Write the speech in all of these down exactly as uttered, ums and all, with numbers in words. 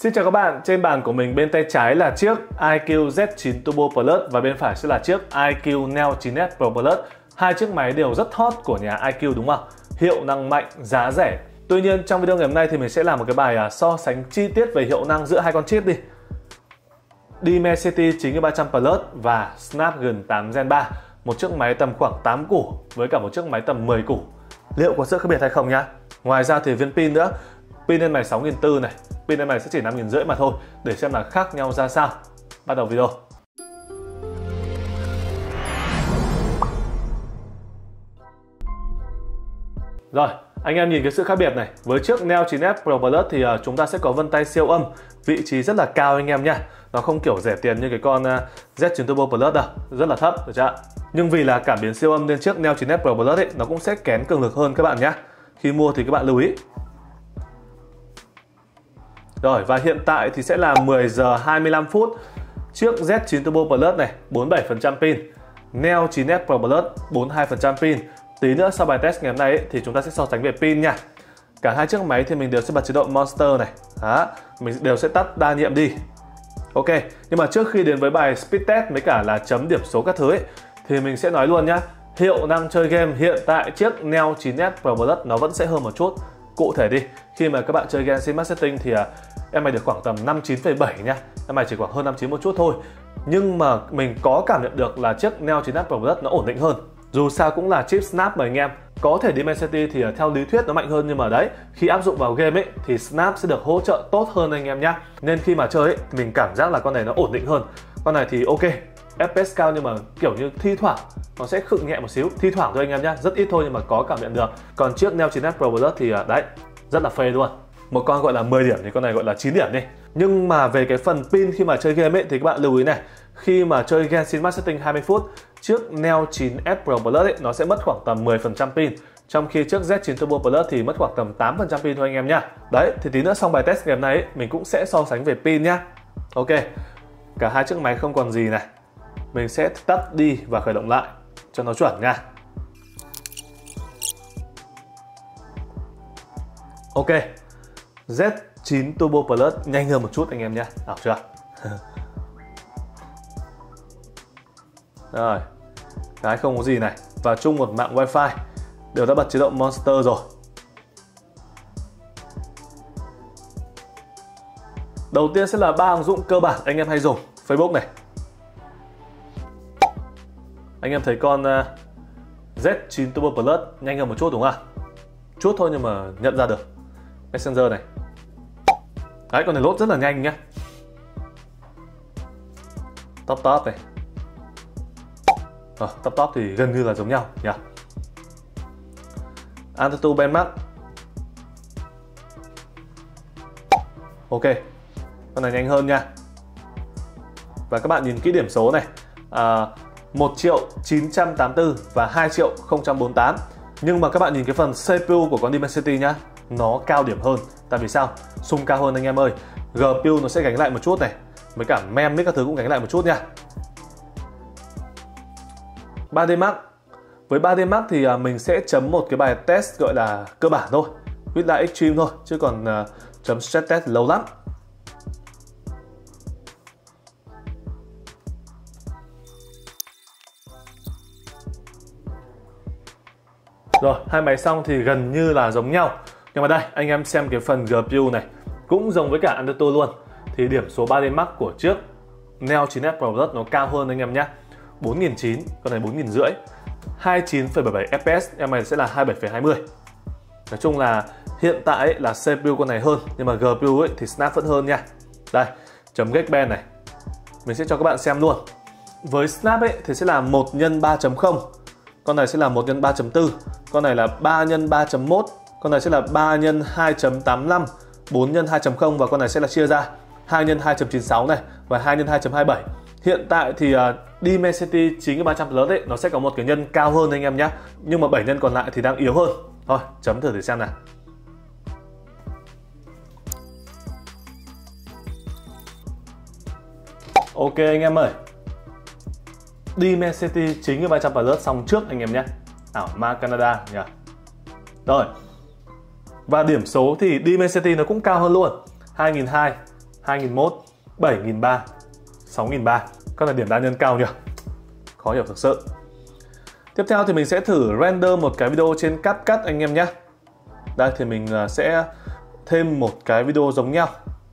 Xin chào các bạn, trên bàn của mình bên tay trái là chiếc i Q Z chín Turbo Plus và bên phải sẽ là chiếc i Q Neo chín S Pro Plus. Hai chiếc máy đều rất hot của nhà i Q đúng không? Hiệu năng mạnh, giá rẻ. Tuy nhiên trong video ngày hôm nay thì mình sẽ làm một cái bài à, so sánh chi tiết về hiệu năng giữa hai con chip đi. Dimensity chín ba trăm Plus và Snapdragon tám Gen ba. Một chiếc máy tầm khoảng tám củ với cả một chiếc máy tầm mười củ. Liệu có sự khác biệt hay không nhá? Ngoài ra thì viên pin nữa. Pin bên này sáu nghìn bốn trăm này, pin bên này sẽ chỉ năm nghìn năm trăm mà thôi. Để xem là khác nhau ra sao. Bắt đầu video. Rồi, anh em nhìn cái sự khác biệt này. Với chiếc Neo chín S Pro Plus thì uh, chúng ta sẽ có vân tay siêu âm, vị trí rất là cao anh em nhá. Nó không kiểu rẻ tiền như cái con uh, Z chín Turbo Plus đâu, rất là thấp, được chưa? Nhưng vì là cảm biến siêu âm nên chiếc Neo chín S Pro Plus ấy, nó cũng sẽ kén cường lực hơn các bạn nhé. Khi mua thì các bạn lưu ý. Rồi, và hiện tại thì sẽ là mười giờ hai mươi lăm phút. Chiếc Z chín Turbo Plus này bốn mươi bảy phần trăm pin, Neo chín S Pro Plus bốn mươi hai phần trăm pin. Tí nữa sau bài test ngày hôm nay ấy, thì chúng ta sẽ so sánh về pin nha. Cả hai chiếc máy thì mình đều sẽ bật chế độ Monster này. Đó, mình đều sẽ tắt đa nhiệm đi. Ok, nhưng mà trước khi đến với bài speed test với cả là chấm điểm số các thứ ấy, thì mình sẽ nói luôn nhá. Hiệu năng chơi game hiện tại chiếc Neo chín S Pro Plus nó vẫn sẽ hơn một chút. Cụ thể đi, khi mà các bạn chơi game Cinemax Setting thì uh, em mày được khoảng tầm năm mươi chín phẩy bảy nha. Em mày chỉ khoảng hơn năm mươi chín một chút thôi. Nhưng mà mình có cảm nhận được là chiếc Neo chín S Pro Plus nó ổn định hơn. Dù sao cũng là chip Snap mà anh em. Có thể Dimensity thì uh, theo lý thuyết nó mạnh hơn, nhưng mà đấy, khi áp dụng vào game ấy thì Snap sẽ được hỗ trợ tốt hơn anh em nhá. Nên khi mà chơi ấy, mình cảm giác là con này nó ổn định hơn. Con này thì ok, ép pê ét cao nhưng mà kiểu như thi thoảng nó sẽ khựng nhẹ một xíu, thi thoảng thôi anh em nhá, rất ít thôi nhưng mà có cảm nhận được. Còn chiếc Neo chín S Pro Plus thì đấy, rất là phê luôn. Một con gọi là mười điểm thì con này gọi là chín điểm đi. Nhưng mà về cái phần pin khi mà chơi game ấy thì các bạn lưu ý này, khi mà chơi game Cinemax Setting hai mươi phút, chiếc Neo chín S Pro Plus ấy nó sẽ mất khoảng tầm mười phần trăm pin, trong khi chiếc Z chín Turbo Plus thì mất khoảng tầm tám phần trăm pin thôi anh em nhá. Đấy, thì tí nữa xong bài test ngày hôm nay ấy, mình cũng sẽ so sánh về pin nhá. Ok, cả hai chiếc máy không còn gì này. Mình sẽ tắt đi và khởi động lại cho nó chuẩn nha. Ok, Z chín Turbo Plus nhanh hơn một chút anh em nhé. Đọc chưa? Rồi, cái không có gì này. Và chung một mạng Wi-Fi. Đều đã bật chế độ Monster rồi. Đầu tiên sẽ là ba ứng dụng cơ bản anh em hay dùng. Facebook này. Anh em thấy con uh, Z chín Turbo Plus nhanh hơn một chút đúng không ạ? Chút thôi nhưng mà nhận ra được. Messenger này. Đấy, con này load rất là nhanh nhá. Top top này. Ờ, top top thì gần như là giống nhau nhỉ. Antutu Benchmark. Ok, con này nhanh hơn nha. Và các bạn nhìn kỹ điểm số này. À, một triệu chín trăm tám mươi tư và hai triệu không trăm bốn mươi tám. Nhưng mà các bạn nhìn cái phần xê pê u của con Dimensity nhá, nó cao điểm hơn. Tại vì sao? Xung cao hơn anh em ơi. giê pê u nó sẽ gánh lại một chút này. Với cả mem các thứ cũng gánh lại một chút nha. ba D Mark. Với ba D Mark thì mình sẽ chấm một cái bài test gọi là cơ bản thôi, With Extreme thôi, chứ còn uh, chấm stress test lâu lắm. Rồi, hai máy xong thì gần như là giống nhau. Nhưng mà đây, anh em xem cái phần giê pê u này cũng giống với cả Antutu luôn. Thì điểm số ba D Mark của trước Neo chín S Pro Plus nó cao hơn anh em nhé. bốn nghìn chín trăm, con này bốn nghìn năm trăm. hai mươi chín phẩy bảy mươi bảy ép pê ét, em này sẽ là hai mươi bảy phẩy hai mươi. Nói chung là hiện tại ấy, là xê pê u con này hơn, nhưng mà giê pê u ấy thì Snap vẫn hơn nha. Đây, chấm Geekbench này. Mình sẽ cho các bạn xem luôn. Với Snap ấy thì sẽ là một nhân ba chấm không. Con này sẽ là một nhân ba chấm bốn. Con này là ba nhân ba chấm một. Con này sẽ là ba nhân hai chấm tám mươi lăm, bốn nhân hai chấm không và con này sẽ là chia ra hai nhân hai chấm chín mươi sáu này và hai nhân hai chấm hai mươi bảy. Hiện tại thì uh, Dimensity chín ba trăm Plus ấy nó sẽ có một cái nhân cao hơn anh em nhé. Nhưng mà bảy nhân còn lại thì đang yếu hơn. Thôi, chấm thử để xem nào. Ok anh em ơi. Dimensity chín ba trăm Plus xong trước anh em nhé. Ảo ma Canada nhỉ. Rồi. Và điểm số thì Dimensity nó cũng cao hơn luôn. hai nghìn hai trăm, hai nghìn một trăm, bảy nghìn ba trăm, sáu nghìn ba trăm. Con là điểm đa nhân cao nhỉ? Khó hiểu thực sự. Tiếp theo thì mình sẽ thử render một cái video trên CapCut anh em nhé. Đây thì mình sẽ thêm một cái video giống nhau.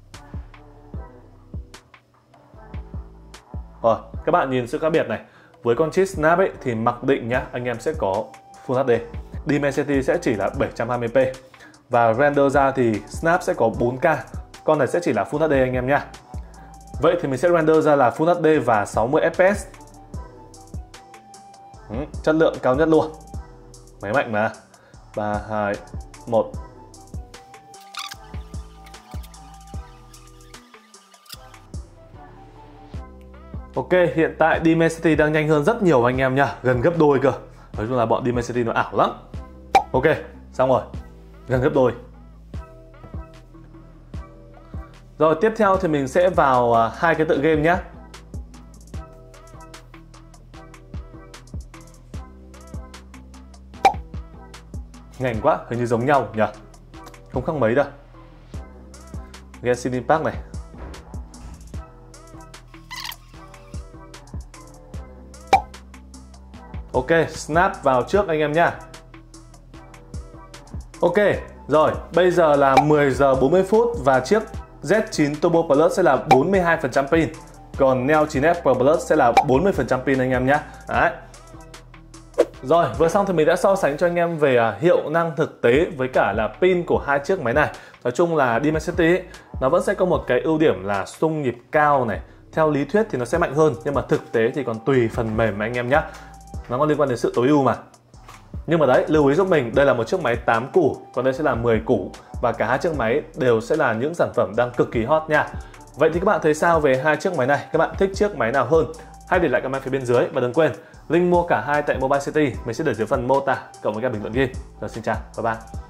Rồi, các bạn nhìn sự khác biệt này. Với con chip Snap ấy thì mặc định nhá, anh em sẽ có Full hát đê. Dimensity sẽ chỉ là bảy trăm hai mươi p. Và render ra thì Snap sẽ có bốn K. Con này sẽ chỉ là Full hát đê anh em nhá. Vậy thì mình sẽ render ra là Full hát đê và sáu mươi ép pê ét. Ừ, chất lượng cao nhất luôn. Máy mạnh mà. ba, hai, một. Ok, hiện tại Dimensity đang nhanh hơn rất nhiều anh em nha, gần gấp đôi cơ. Nói chung là bọn Dimensity nó ảo lắm. Ok, xong rồi, gần gấp đôi. Rồi tiếp theo thì mình sẽ vào hai cái tựa game nhé. Nhanh quá, hình như giống nhau nhỉ? Không khác mấy đâu. Genshin Impact này. Ok, Snap vào trước anh em nhá. Ok, rồi, bây giờ là mười giờ bốn mươi phút và chiếc Z chín Turbo Plus sẽ là bốn mươi hai phần trăm pin. Còn Neo chín S Pro Plus sẽ là bốn mươi phần trăm pin anh em nhé. Đấy. Rồi, vừa xong thì mình đã so sánh cho anh em về hiệu năng thực tế với cả là pin của hai chiếc máy này. Nói chung là Dimensity ấy, nó vẫn sẽ có một cái ưu điểm là xung nhịp cao này. Theo lý thuyết thì nó sẽ mạnh hơn, nhưng mà thực tế thì còn tùy phần mềm anh em nhé. Nó có liên quan đến sự tối ưu mà. Nhưng mà đấy, lưu ý giúp mình, đây là một chiếc máy tám củ, còn đây sẽ là mười củ. Và cả hai chiếc máy đều sẽ là những sản phẩm đang cực kỳ hot nha. Vậy thì các bạn thấy sao về hai chiếc máy này? Các bạn thích chiếc máy nào hơn? Hãy để lại comment phía bên dưới. Và đừng quên, link mua cả hai tại Mobile City mình sẽ để dưới phần mô tả cộng với các bình luận ghi. Rồi xin chào, bye bye.